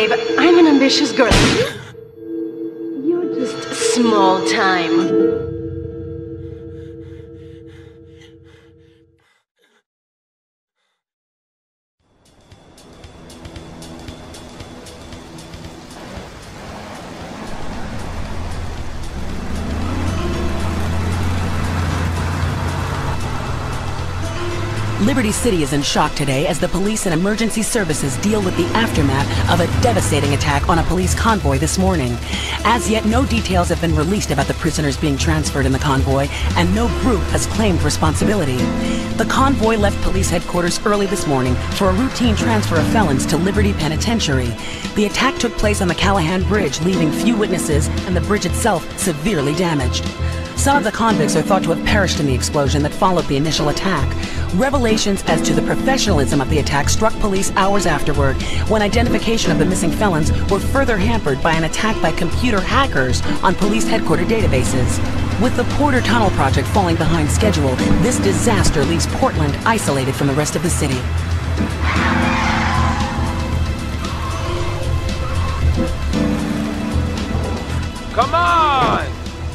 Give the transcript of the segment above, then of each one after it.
babe. I'm an ambitious girl. You're just small time. Liberty City is in shock today as the police and emergency services deal with the aftermath of a devastating attack on a police convoy this morning. As yet, no details have been released about the prisoners being transferred in the convoy, and no group has claimed responsibility. The convoy left police headquarters early this morning for a routine transfer of felons to Liberty Penitentiary. The attack took place on the Callahan Bridge, leaving few witnesses and the bridge itself severely damaged. Some of the convicts are thought to have perished in the explosion that followed the initial attack. Revelations as to the professionalism of the attack struck police hours afterward, when identification of the missing felons were further hampered by an attack by computer hackers on police headquarters databases. With the Porter Tunnel project falling behind schedule, this disaster leaves Portland isolated from the rest of the city. Come on!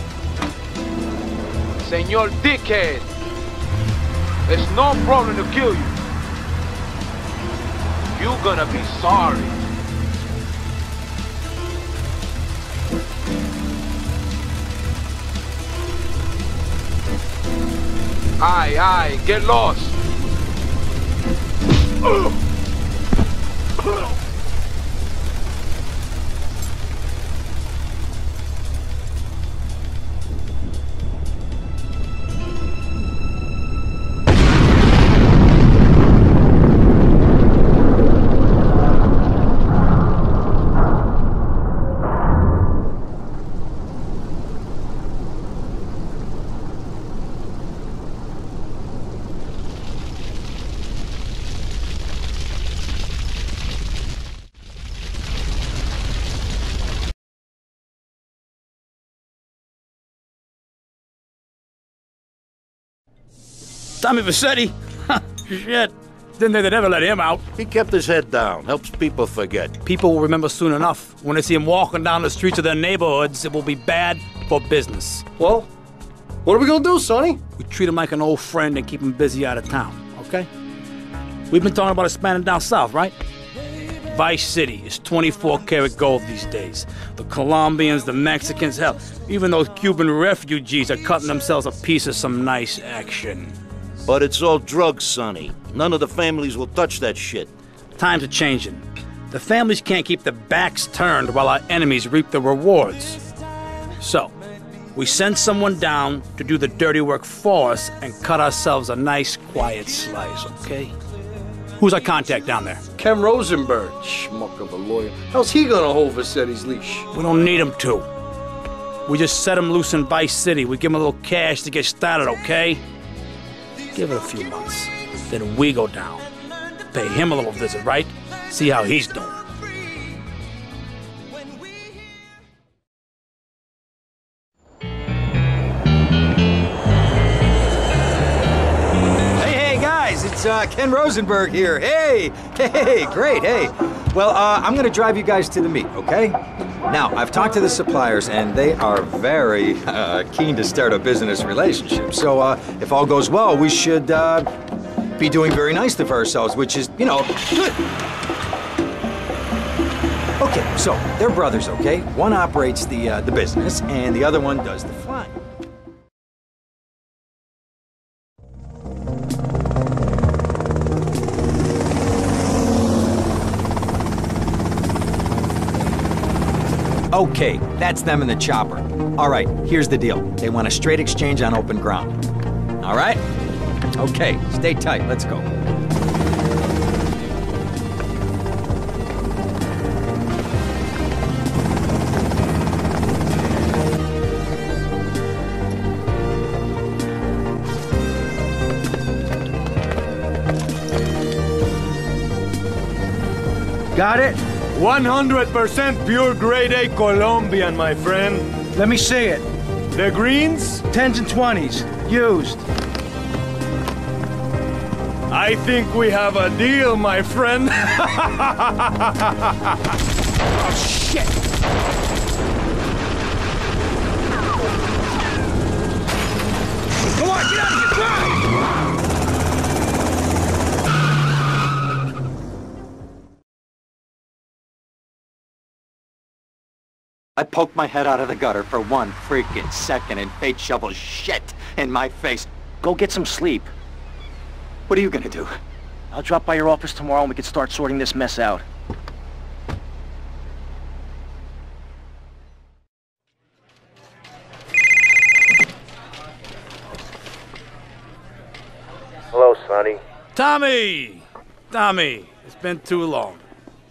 Senor Dickhead! It's no problem to kill you. You're gonna be sorry. Aye, get lost. Tommy Vercetti? Shit. Didn't think they'd ever let him out. He kept his head down, helps people forget. People will remember soon enough. When they see him walking down the streets of their neighborhoods, it will be bad for business. Well, what are we gonna do, Sonny? We treat him like an old friend and keep him busy out of town, okay? We've been talking about expanding down south, right? Vice City is 24-karat gold these days. The Colombians, the Mexicans, hell, even those Cuban refugees are cutting themselves a piece of some nice action. But it's all drugs, Sonny. None of the families will touch that shit. Times are changing. The families can't keep their backs turned while our enemies reap the rewards. So, we send someone down to do the dirty work for us and cut ourselves a nice, quiet slice, okay? Who's our contact down there? Ken Rosenberg, schmuck of a lawyer. How's he gonna hold Vercetti's leash? We don't need him to. We just set him loose in Vice City. We give him a little cash to get started, okay? Give it a few months. Then we go down. Pay him a little visit, right? See how he's doing. Hey, guys, it's Ken Rosenberg here. Hey, great, hey. Well, I'm gonna drive you guys to the meet, okay? Now, I've talked to the suppliers, and they are very keen to start a business relationship. So, if all goes well, we should be doing very nicely for ourselves, which is, you know, good. Okay, so they're brothers, okay? One operates the business, and the other one does the flying. Okay, that's them in the chopper. All right, here's the deal. They want a straight exchange on open ground. All right? Okay, stay tight. Let's go. Got it? 100% pure grade A Colombian, my friend. Let me see it. The greens? 10s and 20s. Used. I think we have a deal, my friend. Oh, shit! Come on, get out of here, drive! I poked my head out of the gutter for 1 freaking second and fate shovels shit in my face. Go get some sleep. What are you gonna do? I'll drop by your office tomorrow and we can start sorting this mess out. Hello, Sonny. Tommy! Tommy, it's been too long.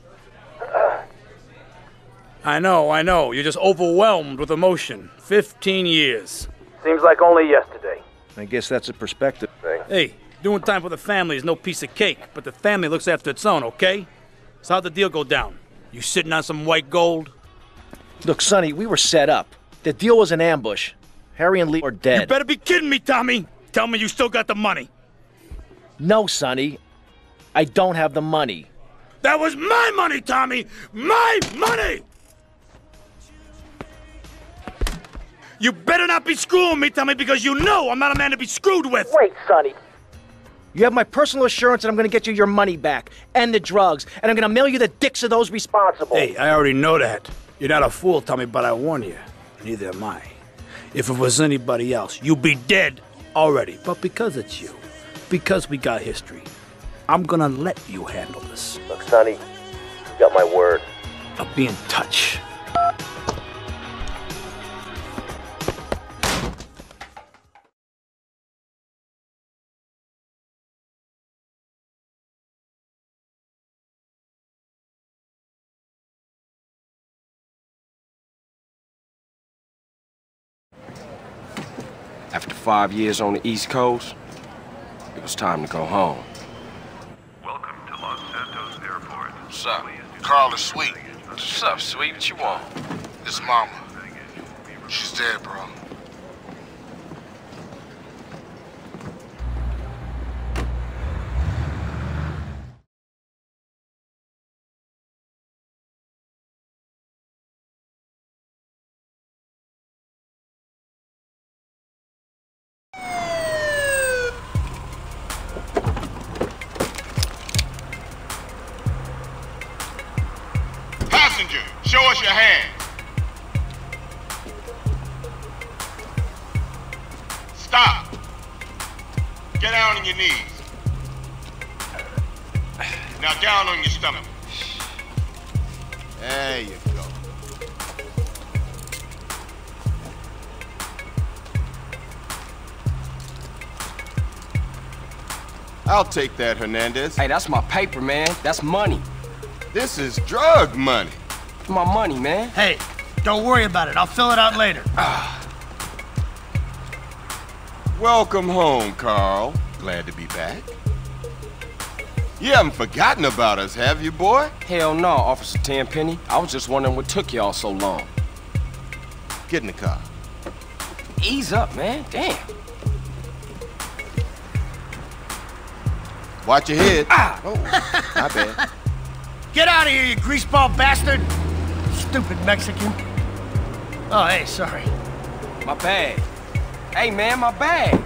I know. You're just overwhelmed with emotion. 15 years. Seems like only yesterday. I guess that's a perspective thing. Hey, doing time for the family is no piece of cake, but the family looks after its own, okay? So how'd the deal go down? You sitting on some white gold? Look, Sonny, we were set up. The deal was an ambush. Harry and Lee are dead. You better be kidding me, Tommy! Tell me you still got the money. No, Sonny. I don't have the money. That was my money, Tommy! My money! You better not be screwing me, Tommy, because you know I'm not a man to be screwed with! Wait, Sonny. You have my personal assurance that I'm gonna get you your money back, and the drugs, and I'm gonna mail you the dicks of those responsible. Hey, I already know that. You're not a fool, Tommy, but I warn you. Neither am I. If it was anybody else, you'd be dead already. But because it's you, because we got history, I'm gonna let you handle this. Look, Sonny, you got my word. I'll be in touch. After 5 years on the East Coast, it was time to go home. Welcome to Los Santos Airport. What's up? Carl is Sweet. What's up, Sweet? What you want? This mama. She's dead, bro. Passenger, show us your hands. Stop. Get down on your knees. Now down on your stomach. There you go. I'll take that, Hernandez. Hey, that's my paper, man. That's money. This is drug money. My money, man. Hey, don't worry about it. I'll fill it out later. Welcome home, Carl. Glad to be back. You haven't forgotten about us, have you, boy? Hell no, Officer Tenpenny. I was just wondering what took y'all so long. Get in the car. Ease up, man. Damn. Watch your head. Ah! Oh, my bad. Get out of here, you greaseball bastard! Stupid Mexican. Oh, hey, sorry. My bag. Hey, man, my bag.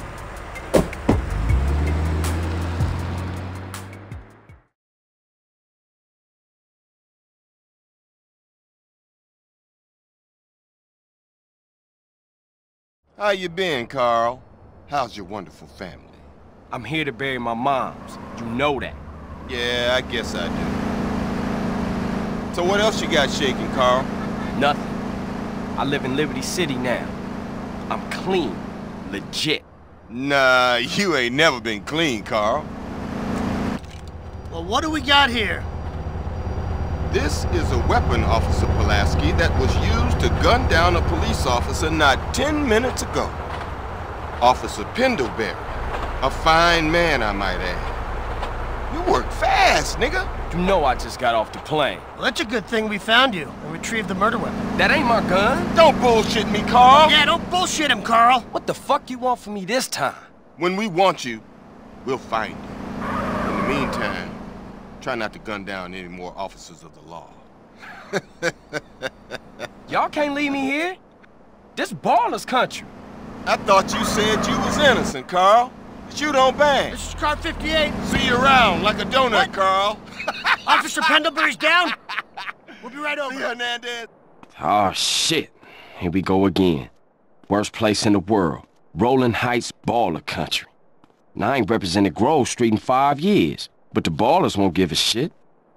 How you been, Carl? How's your wonderful family? I'm here to bury my moms. You know that. Yeah, I guess I do. So what else you got shaking, Carl? Nothing. I live in Liberty City now. I'm clean. Legit. Nah, you ain't never been clean, Carl. Well, what do we got here? This is a weapon, Officer Pulaski, that was used to gun down a police officer not 10 minutes ago. Officer Pendlebury. A fine man, I might add. You work fast, nigga. You know I just got off the plane. Well, that's a good thing we found you and retrieved the murder weapon. That ain't my gun. Don't bullshit me, Carl. Yeah, don't bullshit him, Carl. What the fuck you want from me this time? When we want you, we'll find you. In the meantime, try not to gun down any more officers of the law. Y'all can't leave me here. This baller's country. I thought you said you was innocent, Carl. But you don't bang. This is car 58. See you around like a donut, What? Carl. Officer Pendlebury's down. We'll be right over. See Hernandez. Oh, shit. Here we go again. Worst place in the world. Rolling Heights baller country. Now, I ain't represented Grove Street in 5 years, but the ballers won't give a shit.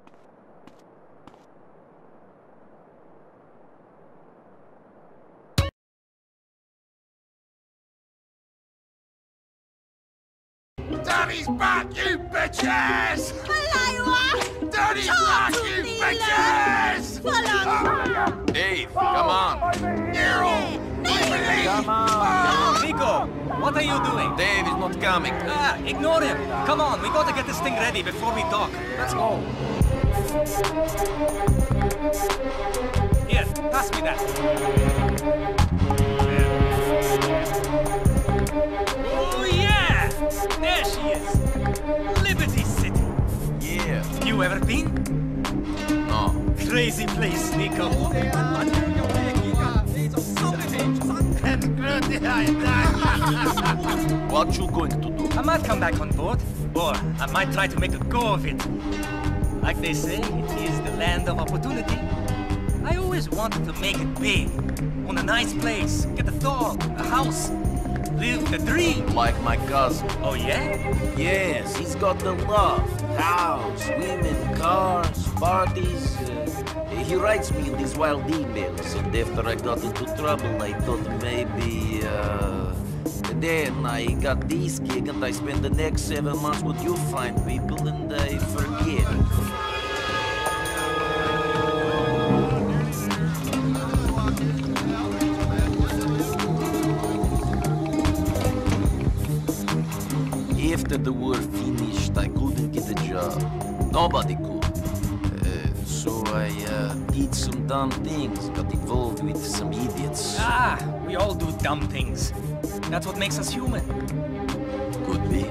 Dirty's back, you bitches! Dirty's back, you bitches! Dave, come on. Come on. Nico, what are you doing? Dave is not coming. Ah, ignore him. Come on, we gotta get this thing ready before we talk. Let's go. Here, pass me that. Oh, yeah! There she is. Liberty City. Yeah. You ever been? No. Crazy place, Nico. What you going to do? I might come back on board, or I might try to make a go of it. Like they say, it is the land of opportunity. I always wanted to make it big. Own a nice place, get a dog, a house. Live the dream. Like my cousin. Oh, yeah? Yes, he's got the love. House, women, cars, parties. He writes me in these wild emails, and after I got into trouble, I thought maybe, then I got this gig, and I spent the next 7 months with you fine people, and I forget. After the war finished, I couldn't get a job. Nobody could. So I did some dumb things, got involved with some idiots. Ah, we all do dumb things. That's what makes us human. Could be.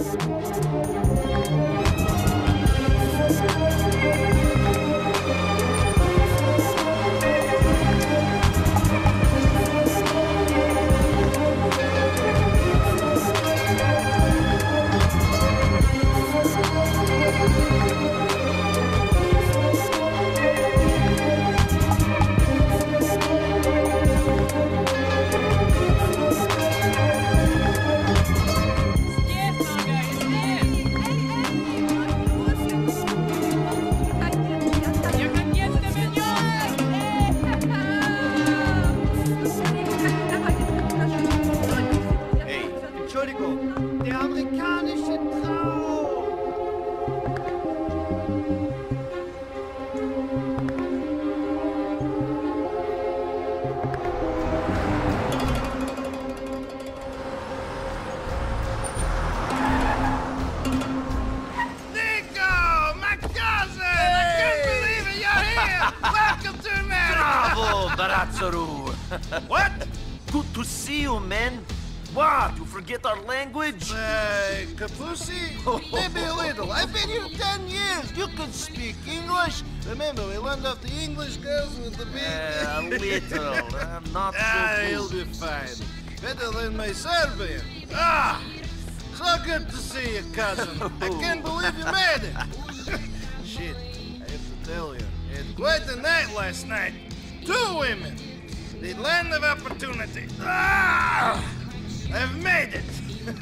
What? Good to see you, man. What? You forget our language? Kapusi? Maybe a little. I've been here 10 years. You can speak English. Remember, we learned off the English girls with the big... A little. Not so You'll be fine. Better than my Serbian. Ah! So good to see you, cousin. I can't believe you made it. Shit, I have to tell you. It's quite a night last night. 2 women. The land of opportunity. Ah! I've made it.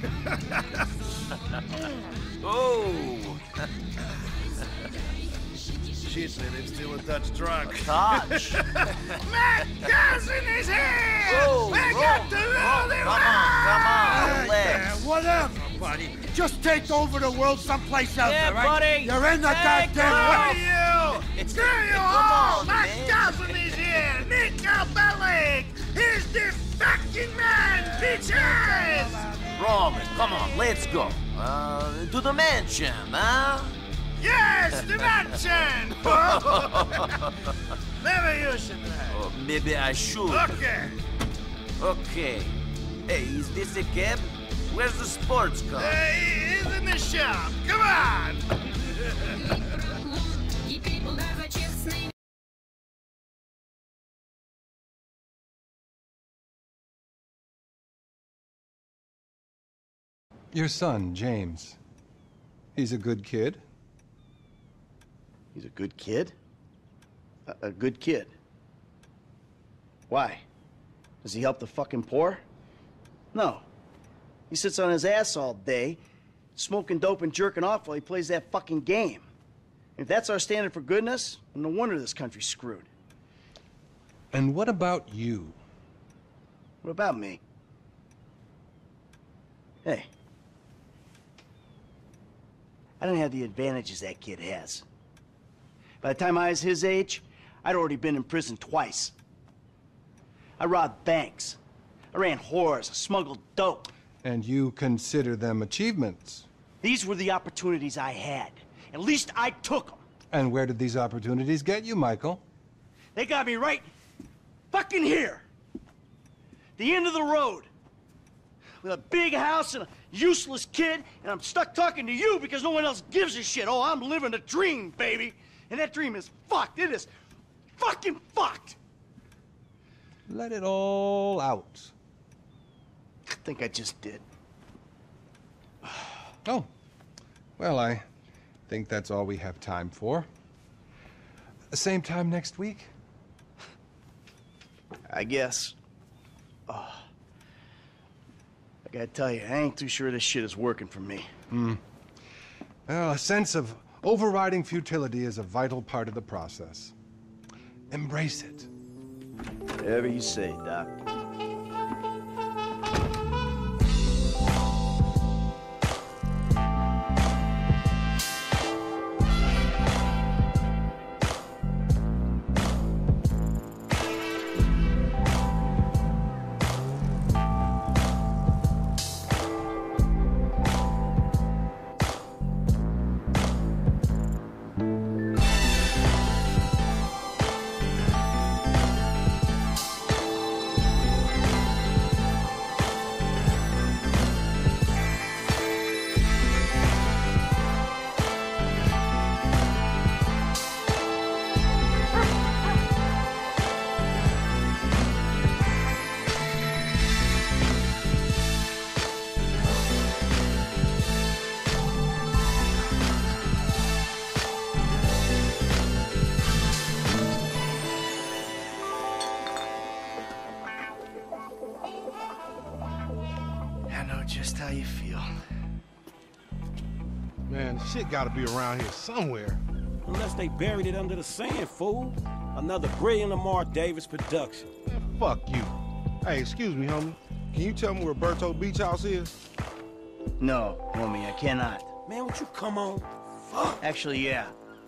Oh. Shit, man, I'm still a touch drunk. Touch? My cousin is here! Oh, we got to rule the world! Come on, relax. Whatever, buddy. Just take over the world someplace else, Yeah, all right? buddy. You're in the goddamn Screw way. you! Screw you all! on, My man. cousin is here! Nico Bellic! He's the fucking man, bitches! Roman, come on, let's go. To the mansion, huh? Yes, the mansion! Maybe you should drive. Oh, maybe I should. Okay. Okay. Hey, is this a cab? Where's the sports car? He's in the shop. Come on! Your son, James. He's a good kid. He's a good kid? A good kid? Why? Does he help the fucking poor? No. He sits on his ass all day, smoking dope and jerking off while he plays that fucking game. If that's our standard for goodness, no wonder this country's screwed. And what about you? What about me? Hey. I don't have the advantages that kid has. By the time I was his age, I'd already been in prison twice. I robbed banks. I ran whores. I smuggled dope. And you consider them achievements? These were the opportunities I had. At least I took them. And where did these opportunities get you, Michael? They got me right fucking here. The end of the road. With a big house and a useless kid, and I'm stuck talking to you because no one else gives a shit. Oh, I'm living a dream, baby. And that dream is fucked. It is fucking fucked. Let it all out. I think I just did. Oh. Well, I think that's all we have time for. Same time next week? I guess. Oh. I gotta tell you, I ain't too sure this shit is working for me. Well, a sense of overriding futility is a vital part of the process. Embrace it. Whatever you say, Doc. Just how you feel. Man, shit gotta be around here somewhere. Unless they buried it under the sand, fool. Another brilliant Lamar Davis production. Man, fuck you. Hey, excuse me, homie. Can you tell me where Berto Beach House is? No, homie, I cannot. Man, would you come on? Fuck. Actually, yeah.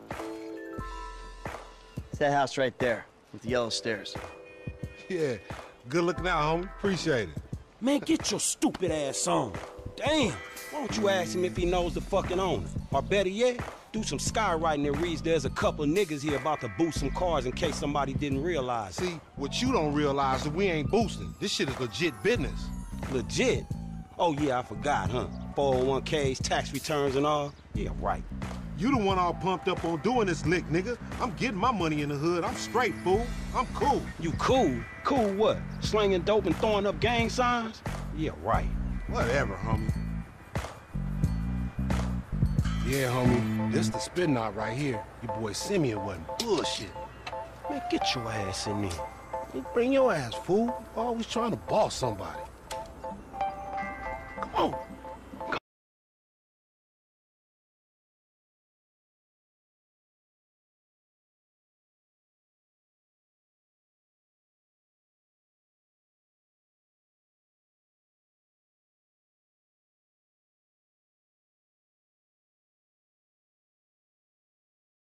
It's that house right there, with the yellow stairs. Yeah, good looking out, homie. Appreciate it. Man, get your stupid ass on. Damn, why don't you ask him if he knows the fucking owner? Or better yet, do some skywriting that reads there's a couple niggas here about to boost some cars in case somebody didn't realize. See, what you don't realize is we ain't boosting. This shit is legit business. Legit? Oh yeah, I forgot, huh? 401ks, tax returns and all? Yeah, right. You the one all pumped up on doing this lick, nigga. I'm getting my money in the hood. I'm straight, fool. I'm cool. You cool? Cool what? Slinging dope and throwing up gang signs? Yeah, right. Whatever, homie. Yeah, homie. This the spin knot right here. Your boy Simeon wasn't bullshit. Man, get your ass in there. You bring your ass, fool. Always trying to boss somebody. Come on.